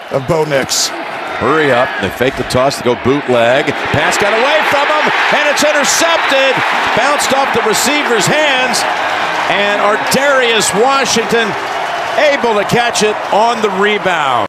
of Bo Nix. Hurry up. They fake the toss to go bootleg. Pass got away from him, and it's intercepted. Bounced off the receiver's hands, and Ardarius Washington able to catch it on the rebound.